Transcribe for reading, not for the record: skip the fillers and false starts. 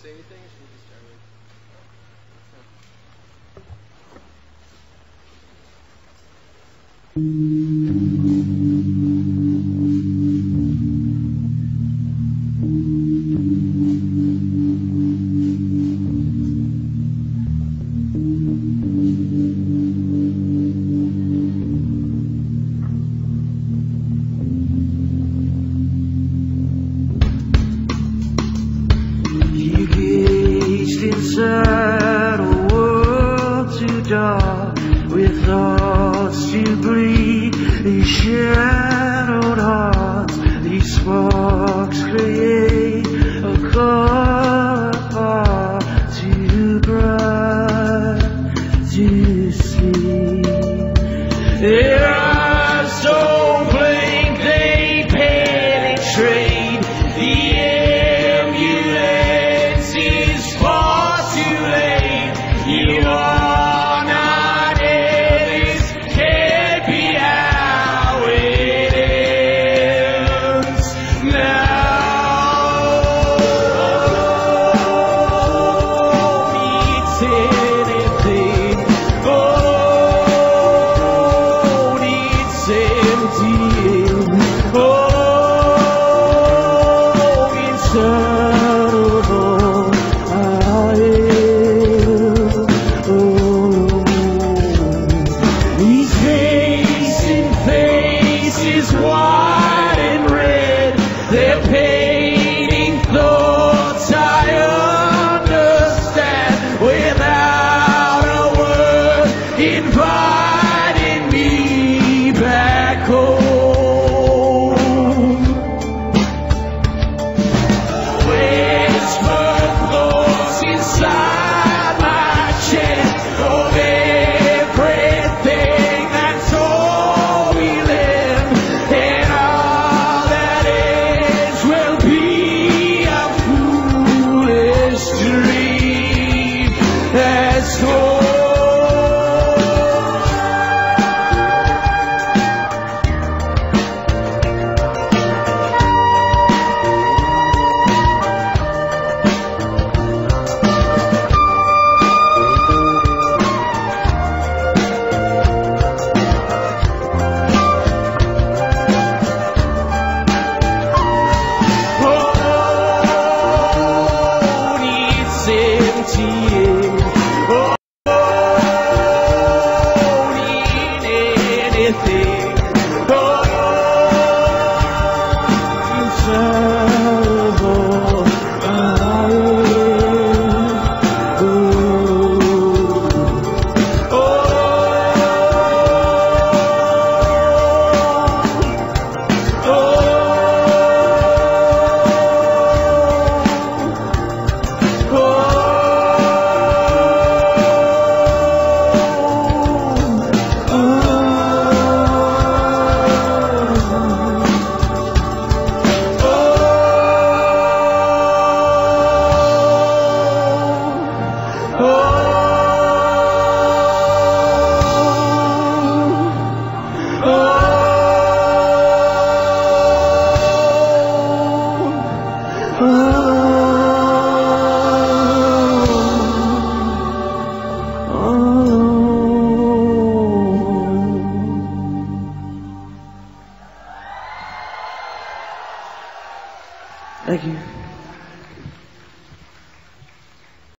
Inside a world too dark, with thoughts to bleed, these shadowed hearts, these sparks create a color far too bright to see. Their eyes so blank they penetrate the ambulance is far too late. You are not it. This can't be how it ends now. Needs anything. Oh, needs emptying. Oh, inside of all I am. These facing faces white and red, they're painting thoughts I understand without a word, inviting me back home. Whisper thoughts inside my chest of everything that's all we live, and all that is will be a foolish dream that's gone. Emptying. Oh, need anything. Oh, inside of all I am. Oh, thank you.